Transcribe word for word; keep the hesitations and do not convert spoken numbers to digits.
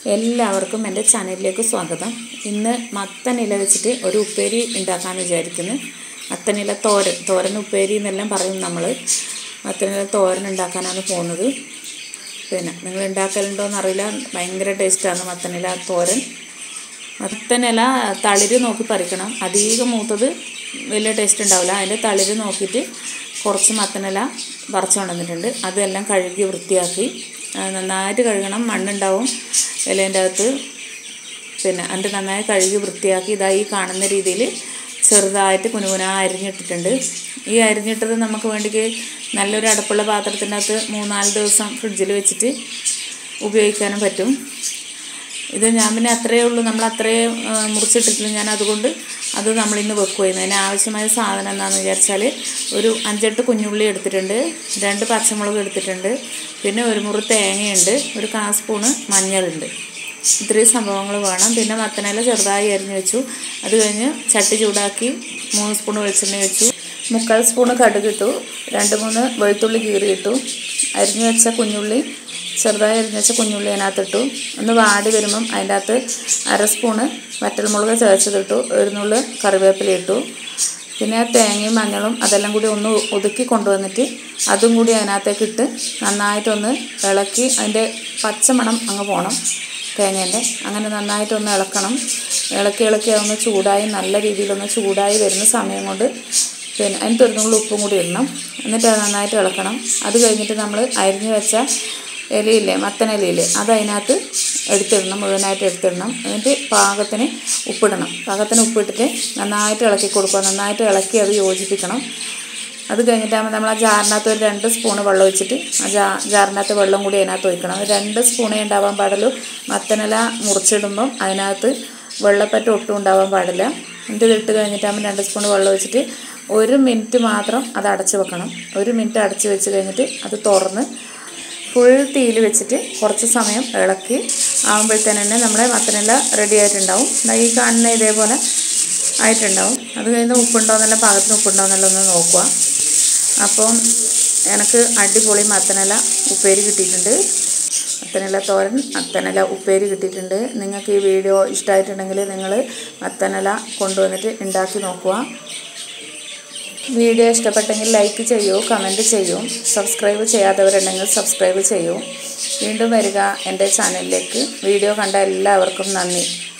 എല്ലാവർക്കും എൻ്റെ ചാനലിലേക്ക് സ്വാഗതം. ഇന്ന് മത്തനില വെച്ചിട്ട് ഒരു ഉപ്പേരി ഉണ്ടാക്കാമെന്ന് വിചാരിക്കുന്നു. മത്തനില തോരൻ തോരൻ ഉപ്പേരി എന്നെല്ലാം പറയും നമ്മൾ. മത്തനില തോരൻ ഉണ്ടാക്കാനാണ് പോകുന്നത്. പിന്നെ നിങ്ങൾ ഉണ്ടാക്കലുണ്ടോയെന്ന് അറിയില്ല, ഭയങ്കര ടേസ്റ്റാണ് മത്തനില തോരൻ. മത്തനില തളിര് നോക്കി പറിക്കണം, അധികം മൂത്തത് വലിയ ടേസ്റ്റ് ഉണ്ടാവില്ല. അതിൻ്റെ തളിര് നോക്കിയിട്ട് കുറച്ച് മത്തനില പറിച്ചു കൊണ്ടുവന്നിട്ടുണ്ട്. അതെല്ലാം കഴുകി വൃത്തിയാക്കി നന്നായിട്ട് കഴുകണം, മണ്ണുണ്ടാവും ഇലേൻ്റെ അകത്ത്. പിന്നെ അതിൻ്റെ നന്നായി കഴുകി വൃത്തിയാക്കി ഇതായി കാണുന്ന രീതിയിൽ ചെറുതായിട്ട് കുനുകുന അരിഞ്ഞിട്ടിട്ടുണ്ട്. ഈ അരിഞ്ഞിട്ടത് നമുക്ക് വേണ്ടി നല്ലൊരു അടുപ്പുള്ള പാത്രത്തിൻ്റെ അകത്ത് മൂന്നാല് ദിവസം ഫ്രിഡ്ജിൽ വെച്ചിട്ട് ഉപയോഗിക്കാനും പറ്റും. ഇത് ഞാൻ പിന്നെ അത്രയേ ഉള്ളൂ, നമ്മൾ അത്രയേ മുറിച്ചിട്ടിട്ടില്ല. ഞാൻ അതുകൊണ്ട് അത് നമ്മളിന്ന് വെക്കുകയായിരുന്നു. അതിന് ആവശ്യമായ സാധനം എന്താണെന്ന് വിചാരിച്ചാൽ ഒരു അഞ്ചെട്ട് കുഞ്ഞുള്ളി എടുത്തിട്ടുണ്ട്, രണ്ട് പച്ചമുളക് എടുത്തിട്ടുണ്ട്, പിന്നെ ഒരു മുറി തേങ്ങയുണ്ട്, ഒരു കാ സ്പൂണ് മഞ്ഞളുണ്ട്. ഇത്രയും സംഭവങ്ങൾ വേണം. പിന്നെ മത്തനില ചെറുതായി അരിഞ്ഞ് വെച്ചു. അത് കഴിഞ്ഞ് ചട്ടി ചൂടാക്കി മൂന്ന് സ്പൂൺ വെളിച്ചെണ്ണ വെച്ചു. മുക്കാൽ സ്പൂണ് കടുകിട്ടു, രണ്ട് മൂന്ന് വെളുത്തുള്ളി കീറിയിട്ടു. അരിഞ്ഞ് വെച്ച കുഞ്ഞുള്ളി ചെറുതായി അരിഞ്ഞ് വെച്ച കുഞ്ഞുള്ളി അതിനകത്തിട്ടു. ഒന്ന് വാടി വരുമ്പം അതിൻ്റെ അകത്ത് അര സ്പൂണ് വറ്റൽമുളക് ചേർച്ചതിട്ടു, ഒരു നുള്ളി കറിവേപ്പില ഇട്ടു. പിന്നെ തേങ്ങയും മഞ്ഞളും അതെല്ലാം കൂടി ഒന്ന് ഒതുക്കി കൊണ്ടുവന്നിട്ട് അതും കൂടി അതിനകത്തേക്ക് ഇട്ട് നന്നായിട്ടൊന്ന് ഇളക്കി അതിൻ്റെ പച്ചമണം അങ്ങ് പോകണം തേങ്ങേൻ്റെ. അങ്ങനെ നന്നായിട്ടൊന്ന് ഇളക്കണം. ഇളക്കി ഇളക്കി അതൊന്ന് ചൂടായി നല്ല രീതിയിലൊന്ന് ചൂടായി വരുന്ന സമയം കൊണ്ട് പിന്നെ അതിന് തൊരുന്നുള്ള ഉപ്പും കൂടി ഇടണം. എന്നിട്ട് അത് നന്നായിട്ട് ഇളക്കണം. അത് കഴിഞ്ഞിട്ട് നമ്മൾ അരിഞ്ഞ് വെച്ച ഇലയില്ലേ, മത്തനിലയില്ലേ, അത് അതിനകത്ത് എടുത്തിടണം, മുഴുവനായിട്ട് എടുത്തിടണം. എന്നിട്ട് പാകത്തിന് ഉപ്പിടണം. പാകത്തിന് ഉപ്പിട്ടിട്ട് നന്നായിട്ട് ഇളക്കി കൊടുക്കുക. നന്നായിട്ട് ഇളക്കി അത് യോജിപ്പിക്കണം. അത് കഴിഞ്ഞിട്ടാകുമ്പോൾ നമ്മൾ ആ ജാറിനകത്ത് ഒരു രണ്ട് സ്പൂണ് വെള്ളം ഒഴിച്ചിട്ട് ആ ജാ ജാറിനകത്ത് വെള്ളം കൂടി അതിനകത്ത് ഒഴിക്കണം. രണ്ട് സ്പൂണേ ഉണ്ടാവാൻ പാടുള്ളൂ. മത്തനില മുറിച്ചിടുമ്പം അതിനകത്ത് വെള്ളപ്പറ്റ ഒട്ടും ഉണ്ടാവാൻ പാടില്ല. എന്നിട്ട് ഇതിട്ട് കഴിഞ്ഞിട്ടാകുമ്പോൾ രണ്ട് സ്പൂൺ വെള്ളം ഒഴിച്ചിട്ട് ഒരു മിനിറ്റ് മാത്രം അത് അടച്ച് വെക്കണം. ഒരു മിനിറ്റ് അടച്ച് വെച്ച് കഴിഞ്ഞിട്ട് അത് തുറന്ന് ഫുൾ തീയിൽ വെച്ചിട്ട് കുറച്ച് സമയം ഇളക്കി ആകുമ്പോഴത്തേന് തന്നെ നമ്മുടെ മത്തനില റെഡി ആയിട്ടുണ്ടാവും. ഈ കാണുന്ന ഇതേപോലെ ആയിട്ടുണ്ടാവും. അത് കഴിഞ്ഞ് ഉപ്പുണ്ടോയെന്നല്ല, പാകത്തിന് ഉപ്പുണ്ടോയെന്നല്ല ഒന്ന് നോക്കുക. അപ്പം എനിക്ക് അടിപൊളി മത്തനില ഉപ്പേരി കിട്ടിയിട്ടുണ്ട്. മത്തനില തോരൻ, മത്തനില ഉപ്പേരി കിട്ടിയിട്ടുണ്ട്. നിങ്ങൾക്ക് ഈ വീഡിയോ ഇഷ്ടമായിട്ടുണ്ടെങ്കിൽ നിങ്ങൾ മത്തനില കൊണ്ടുവന്നിട്ട് ഉണ്ടാക്കി നോക്കുക. വീഡിയോ ഇഷ്ടപ്പെട്ടെങ്കിൽ ലൈക്ക് ചെയ്യൂ, കമൻറ്റ് ചെയ്യൂ. സബ്സ്ക്രൈബ് ചെയ്യാത്തവരുണ്ടെങ്കിൽ സബ്സ്ക്രൈബ് ചെയ്യൂ. വീണ്ടും വരിക എൻ്റെ ചാനലിലേക്ക്. വീഡിയോ കണ്ട എല്ലാവർക്കും നന്ദി.